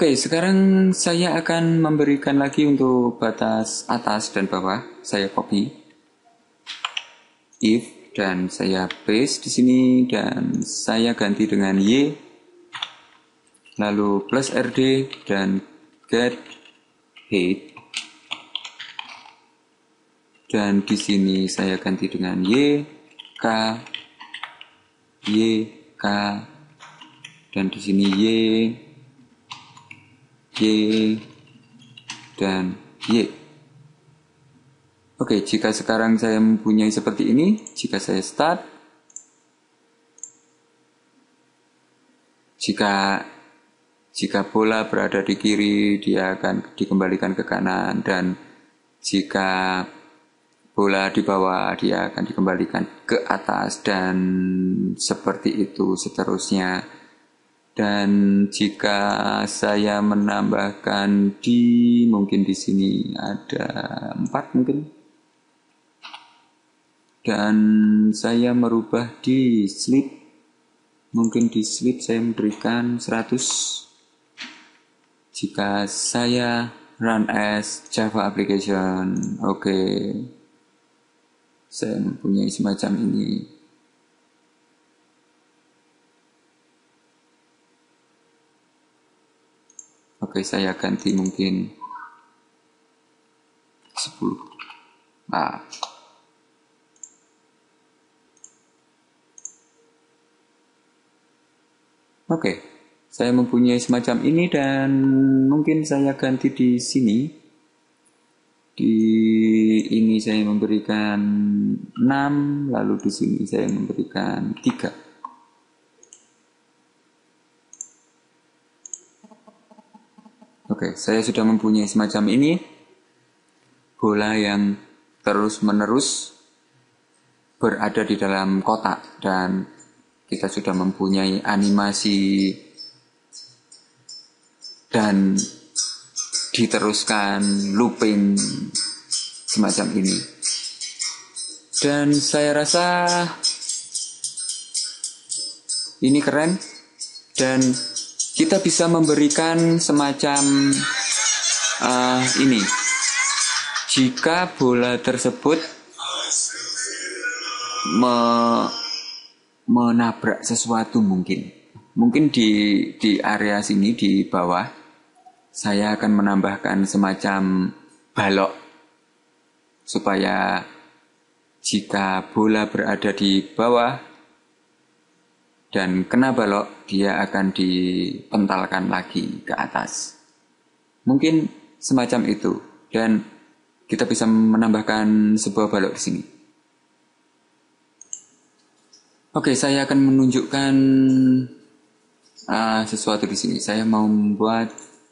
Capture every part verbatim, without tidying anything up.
Oke, sekarang saya akan memberikan lagi untuk batas atas dan bawah. Saya copy if dan saya paste di sini dan saya ganti dengan y, lalu plus rd dan get height, dan di sini saya ganti dengan y, k, y, k, dan di sini y, y, dan y. Oke, jika sekarang saya mempunyai seperti ini, jika saya start, jika jika bola berada di kiri, dia akan dikembalikan ke kanan, dan jika bola di bawah, dia akan dikembalikan ke atas, dan seperti itu seterusnya. Dan jika saya menambahkan di, mungkin di sini ada empat mungkin. Dan saya merubah di slip, mungkin di slip saya memberikan seratus. Jika saya run as Java application, oke, okay, saya mempunyai semacam ini. Oke, okay, saya ganti mungkin sepuluh. Ah. Oke, okay, saya mempunyai semacam ini dan mungkin saya ganti di sini. Di ini saya memberikan enam, lalu di sini saya memberikan tiga. Oke, okay, saya sudah mempunyai semacam ini. Bola yang terus-menerus berada di dalam kotak dan kita sudah mempunyai animasi dan diteruskan looping semacam ini. Dan saya rasa ini keren dan kita bisa memberikan semacam uh, ini. Jika bola tersebut me menabrak sesuatu mungkin mungkin di di area sini di bawah saya akan menambahkan semacam balok supaya jika bola berada di bawah dan kena balok dia akan dipentalkan lagi ke atas, mungkin semacam itu, dan kita bisa menambahkan sebuah balok di sini. Oke, saya akan menunjukkan uh, sesuatu di sini. Saya mau membuat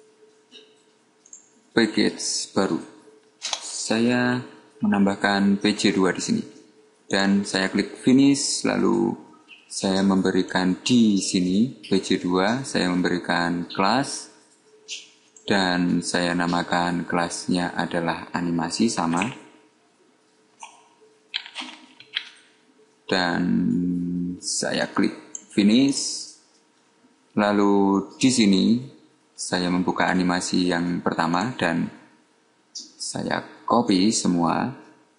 package baru. Saya menambahkan P J dua di sini. Dan saya klik finish, lalu saya memberikan di sini P J dua, saya memberikan kelas dan saya namakan kelasnya adalah animasi sama. Dan saya klik finish, lalu di sini saya membuka animasi yang pertama dan saya copy semua.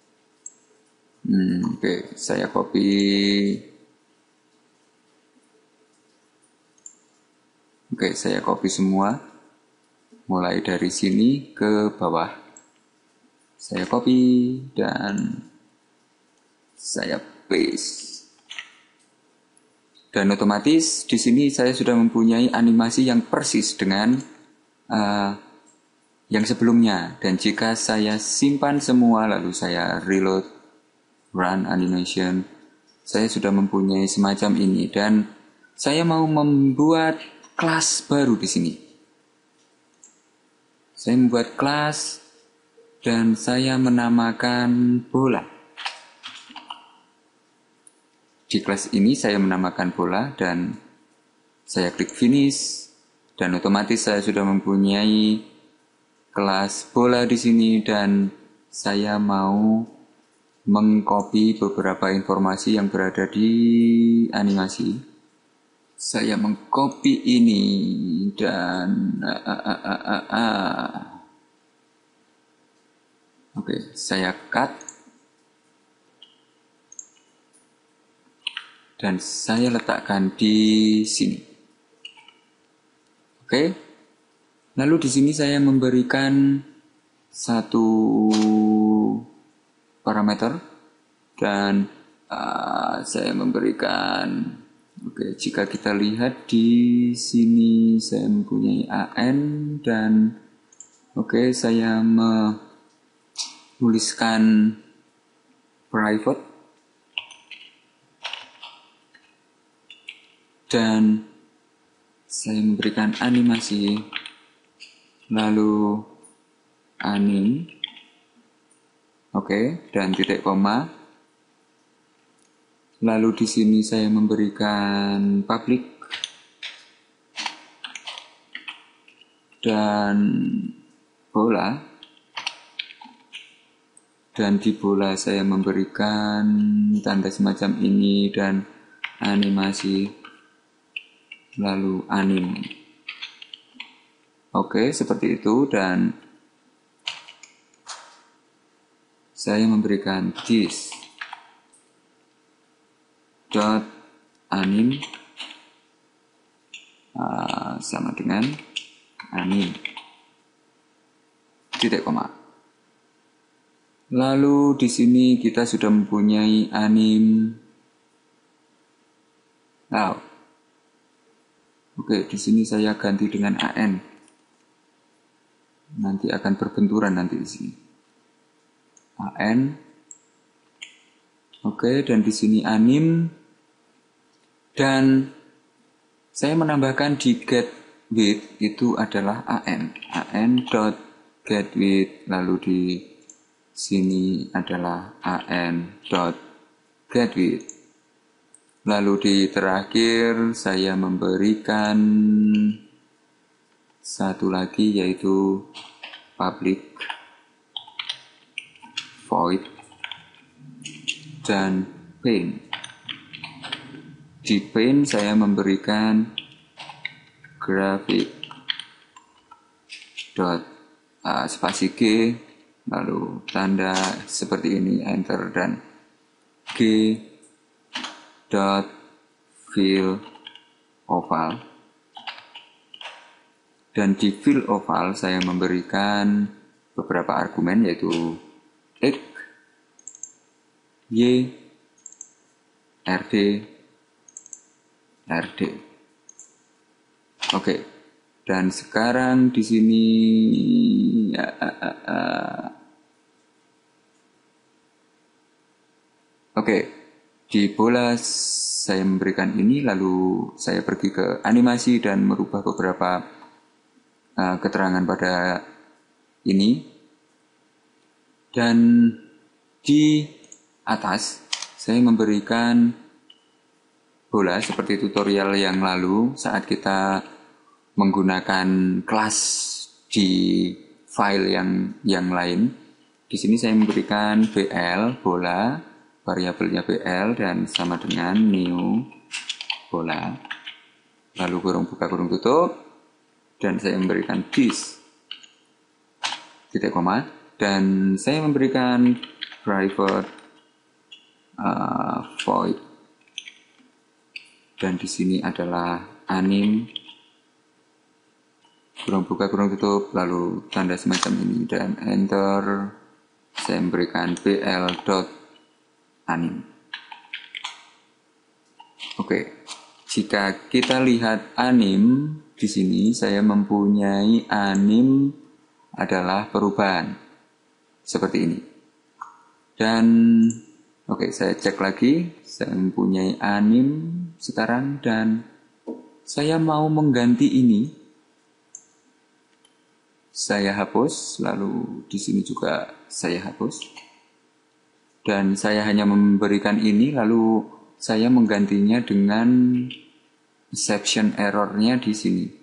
Hmm, Oke, okay. saya copy. Oke, okay, saya copy semua, mulai dari sini ke bawah. Saya copy dan saya paste. Dan otomatis di sini saya sudah mempunyai animasi yang persis dengan uh, yang sebelumnya. Dan jika saya simpan semua lalu saya reload, run animation, saya sudah mempunyai semacam ini. Dan saya mau membuat kelas baru di sini. Saya membuat kelas dan saya menamakan bola. Di kelas ini saya menamakan bola dan saya klik finish dan otomatis saya sudah mempunyai kelas bola di sini dan saya mau mengcopy beberapa informasi yang berada di animasi. saya mengcopy ini dan ah, ah, ah, ah, ah, ah. Oke, saya cut dan saya letakkan di sini. Oke, lalu di sini saya memberikan satu parameter dan uh, saya memberikan. Oke, jika kita lihat di sini saya mempunyai A N dan oke saya menuliskan private dan saya memberikan animasi lalu anim oke dan titik koma. Lalu di sini saya memberikan public dan bola dan di bola saya memberikan tanda semacam ini dan animasi lalu anim. Oke, seperti itu dan saya memberikan this dot anim uh, sama dengan anim titik koma. Lalu di sini kita sudah mempunyai anim. Now, oke di sini saya ganti dengan A N. Nanti akan berbenturan nanti di sini. A N. Oke dan di sini anim. Dan saya menambahkan di get width itu adalah A N. A N dot get width lalu di sini adalah A N dot get width. Lalu di terakhir saya memberikan satu lagi yaitu public void dan paint. Di paint saya memberikan graphic dot uh, spasi G lalu tanda seperti ini enter dan G dot fill oval dan di fill oval saya memberikan beberapa argumen yaitu X, Y, R D, R D. Oke. Dan sekarang di sini ya, uh, uh, uh. Oke. Di bola saya memberikan ini lalu saya pergi ke animasi dan merubah beberapa uh, keterangan pada ini. Dan di atas saya memberikan bola seperti tutorial yang lalu saat kita menggunakan kelas di file yang yang lain. Di sini saya memberikan B L bola, variabelnya B L dan sama dengan new bola. Lalu kurung buka kurung tutup dan saya memberikan this titik koma dan saya memberikan private uh, void dan di sini adalah anim kurung buka kurung tutup lalu tanda semacam ini dan enter. Saya memberikan bl dot anim. Oke, jika kita lihat anim di sini saya mempunyai anim adalah perubahan seperti ini. Dan oke, saya cek lagi, saya mempunyai anim sekarang dan saya mau mengganti ini. Saya hapus, lalu di sini juga saya hapus. Dan saya hanya memberikan ini, lalu saya menggantinya dengan exception error-nya di sini.